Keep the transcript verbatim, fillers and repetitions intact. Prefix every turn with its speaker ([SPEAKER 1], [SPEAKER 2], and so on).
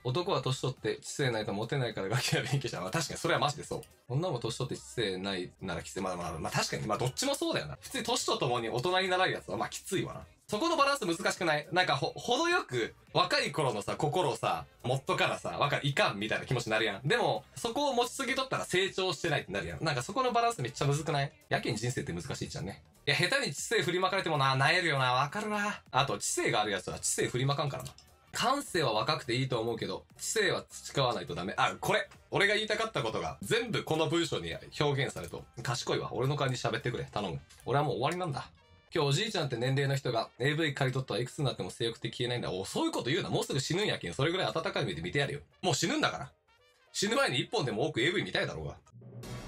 [SPEAKER 1] 男は年取って知性ないとモテないからガキは勉強した。まあ確かにそれはマジでそう。女も年取って知性ないならきつい。まあまあまあ確かに、まあどっちもそうだよな。普通に年とともに大人にならるやつはまあきついわな。そこのバランス難しくない？なんかほ、程よく若い頃のさ、心をさ、持っとからさ、わかる、いかんみたいな気持ちになるやん。でも、そこを持ちすぎとったら成長してないってなるやん。なんかそこのバランスめっちゃむずくない？やけに人生って難しいじゃんね。いや、下手に知性振りまかれてもな、萎えるよな、わかるな。あと、知性があるやつは知性振りまかんからな。感性は若くていいと思うけど、知性は培わないとダメ。あ、これ俺が言いたかったことが、全部この文章に表現されると、賢いわ。俺の代わりに喋ってくれ。頼む。俺はもう終わりなんだ。今日おじいちゃんって年齢の人が エーブイ 借り取ったらいくつになっても性欲って消えないんだ。お、そういうこと言うな。もうすぐ死ぬんやけん。それぐらい温かい目で見てやるよ。もう死ぬんだから。死ぬ前に一本でも多く エーブイ 見たいだろうが。